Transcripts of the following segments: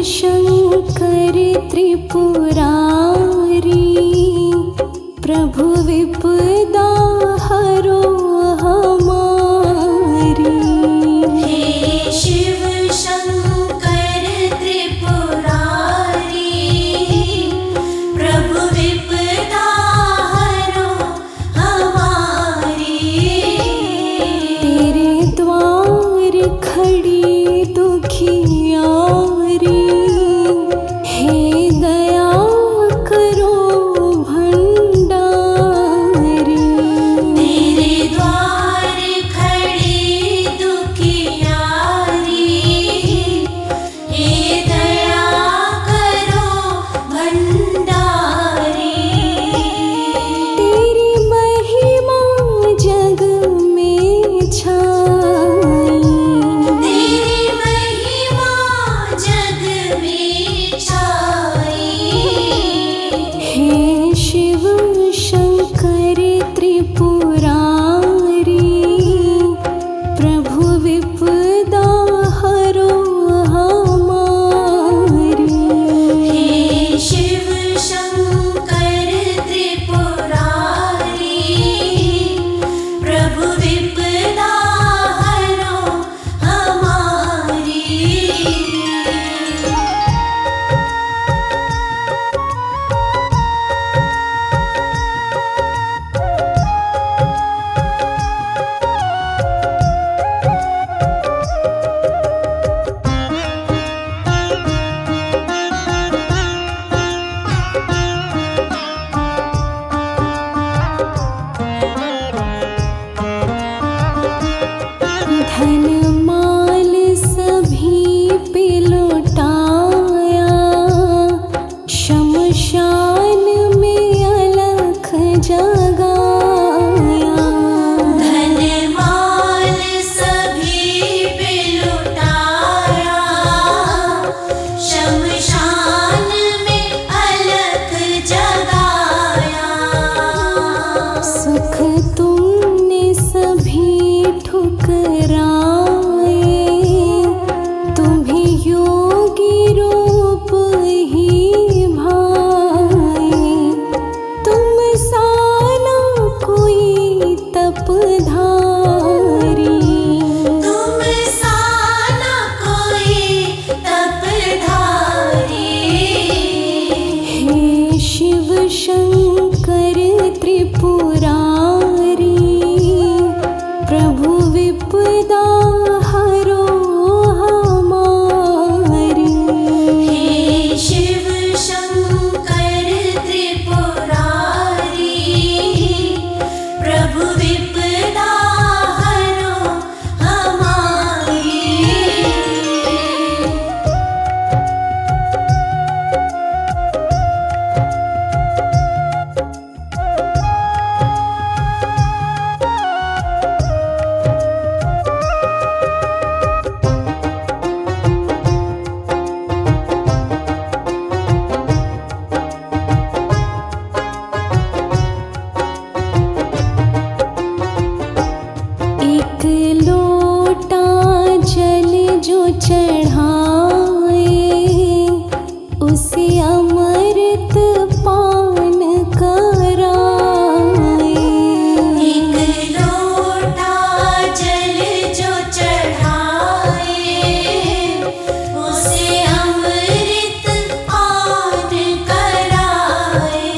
शंकर त्रिपुरारी, प्रभु विपदा हरो हमारी। हे शिव शंकर त्रिपुरारी, प्रभु विपदा हरो हमारी। तेरे द्वार खड़ी दुखियारी, हे दया करो भंडारी। तेरे द्वार खड़ी दुखियारी, हे दया करो भंडारी। तेरी महिमा जग में छाई, तेरी महिमा जग में छाई। हे शिव शंकर त्रिपुरारी, प्रभु विपदा हरो हमारी। हे शिव शंकर त्रिपुरारी, प्रभु विपदा हरो हमारी। धन माल सभी पे लौटाया, शमशान में अलख जगाया। धन माल सभी पे लुटाया, शमशान में अलख जगाया। सुख तुमने सभी ठुकराए, तुम्हें योगी रूप ही भाए। तुम साना कोई तपधारी, तुम साना कोई तपधारी। हे शिव शंकर त्रिपुरारी, प्रभु विपदा हरो हमारी। हे शिव शंकर त्रिपुरारी, प्रभु विपदा हरो हमारी। एक लोटा जल जो चढ़ाए, उसे अमृत पान कराए। एक लोटा जल जो चढ़ाए, उसे अमृत पान कराए।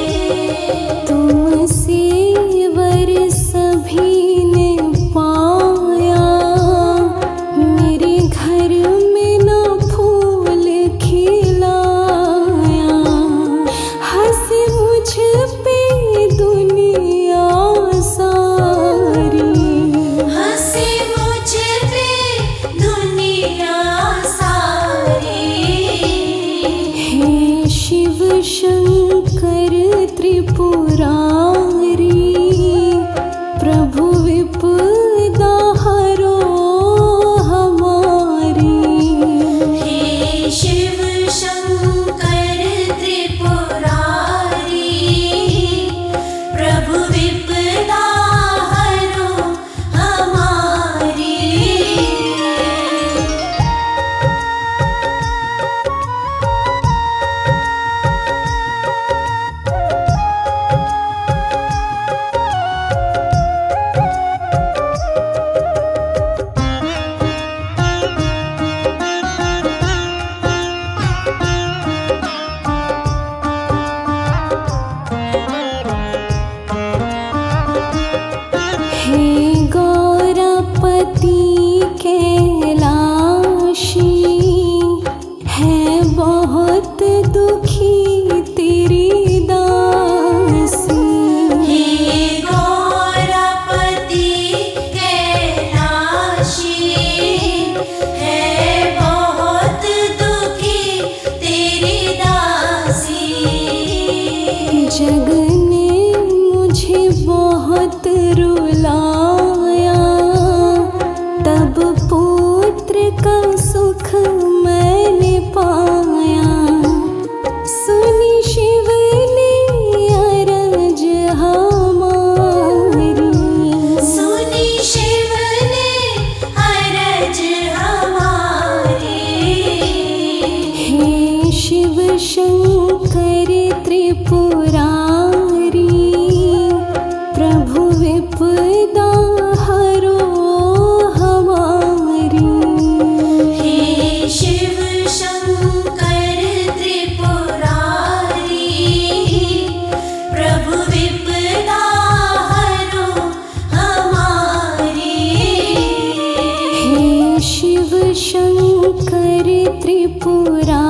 तुमसे वर सभी ने पाया, मेरे घर में न फूल खिलाया। हंसी मुझ पे दुनिया सारी, हंसी मुझ पे दुनिया सारी। हे शिव शंकर त्रिपुरारी, प्रभु विपदा हरो हमारी। हे शिव शंकर त्रिपुरारी, प्रभु विपदा हरो हमारी। बहुत दुखी तेरी दासी। हे गौरपति कैलाशी, है बहुत दुखी तेरी दासी। जग ने मुझे बहुत रुलाया, तब पुत्र का सुख मैंने पाया। सुनी शिव ने अरज हमारी, सुनी शिव ने अरज हमारी। हे शिव शंकर त्रिपुरारी, प्रभु विपदा हरो हमारी। हे शिव शंकर त्रिपुरारी, प्रभु विपदा हरो हमारी। हे शिव शंकर त्रिपुरारी,